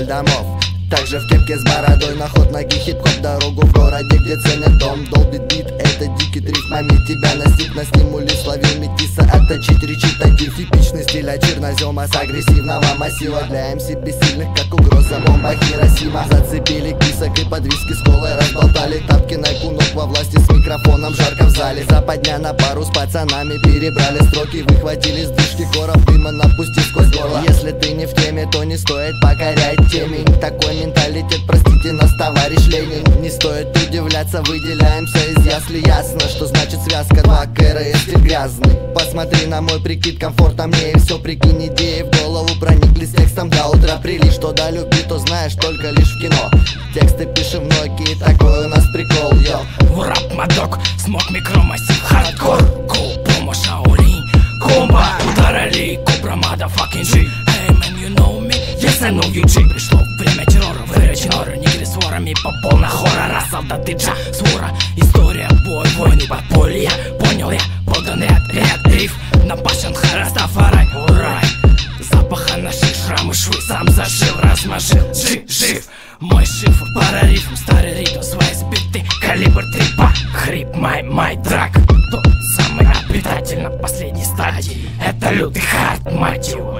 вдоль домов. Также в кепке с бородой, на ход ноги, хип-хоп, дорогу в городе, где ценят дом. Долбит бит, это дикий триф, маме тебя настиг на стимуле, словил метиса, отточить речитатив. Типичный стиль от чернозема с агрессивного массива. Для МС бессильных, как угроза бомба Хиросима. Зацепили кисок и под виски с колой разболтали тапки на кунок во власти с микрофоном, жарко в зале. Западня на пару с пацанами, перебрали строки, выхватили сдвижки, короб дыма напусти сквозь горло. Если ты не в теме, то не стоит покорять темень. Такой менталитет, простите нас, товарищ Ленин. Не стоит удивляться, выделяемся из ясли. Ясно, что значит связка 2 КР, стиль грязный. Посмотри на мой прикид, комфорта мне и все, прикинь, идеи в голову проникли с текстом до утра. Прили, что до любви, то знаешь только лишь в кино. Тексты пишем многие, такой у нас прикол, йо. Врап, мадок, смог, микромассив, хардкор. Кол, промо, шаолинь, комбо, ударали, кобра, мадафакин джи. Hey man, you know me, yes I know you G. Пришло время террора, выречь норы, нигеры с ворами по полна хора. Раз, солдаты, джа, свора, история, бой, войны, подполья. Понял я, подан ряд, риф, напашен Растафарай, урай. Запаха наших шрамы, швы, сам зашил, размажил, жив. Мой шифр, пара рифм, старый ритм, свои сбиты, калибр трипа, хрип, май драк. Тот самый обитатель на последней стадии, это лютый хард, мать его.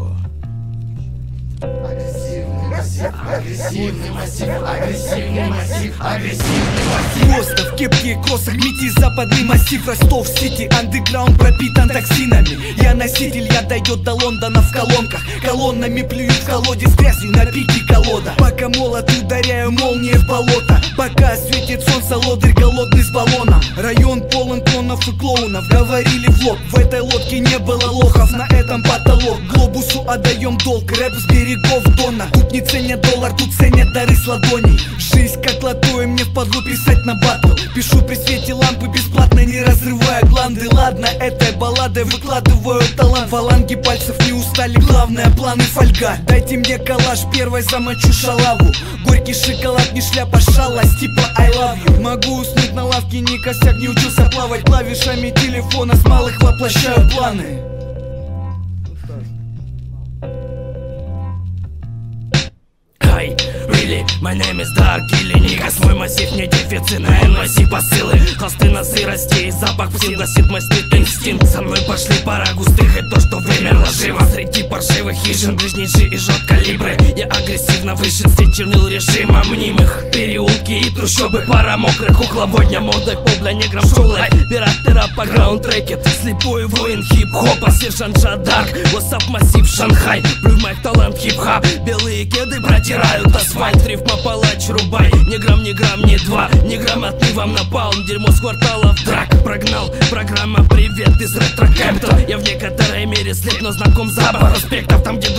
Агрессивный массив, агрессивный массив, агрессивный массив. Просто в кепке и косах мети западный массив. Ростов-Сити, андеграунд пропитан токсинами. Я носитель, я дойдет до Лондона в колонках. Колоннами плюют в колодец грязью на пике колода. Пока молот ударяю молнии в болото. Пока светит солнце, лодырь голодный с баллоном. Район полон клонов и клоунов, говорили в лоб. В этой лодке не было лохов, на этом потолок. Глобусу отдаем долг, рэп с берегов Дона. Тут не ценят доллар, тут ценят дары с ладоней. Жизнь как лото, и мне впадло писать на батл. Пишу при свете лампы бесплатно, не разрывая гланды. Ладно, этой балладой выкладываю талант. Фаланги пальцев не устали, главное планы фольга. Дайте мне коллаж, первой замочу шалаву. Горький шоколад, не шляпа, шалость, типа I love you. Могу уснуть на лавке, не косяк, не учился плавать. Клавишами телефона с малых воплощаю планы. My name is Dark или Никас. Мой массив не дефицит, на NYC посылы. Холсты на сырости и запах псин гласит мой стрит инстинкт. Со мной пошли пара густых, и то, что вымерло живо. Среди паршивых хижин, ближничи и жжет калибры. Я агрессивно в высшинстве чернил режима мнимых. Переулки и трущобы, пара мокрых угловодня. Модой побля негром шоулай, пираты рэпа, граунд-треки. Слепой воин хип-хопа, сержант Жадарк. What's up, массив Шанхай, плюй мой талант хип-хап. Белые кеды протирают асфальт. Рифма палач, рубай, ни грамм, ни два. Неграмотный вам напал, дерьмо с кварталов драк. Прогнал, программа привет из ретро-кэптон. Я в некоторой мере слеп, но знаком с запах аспектов. Там где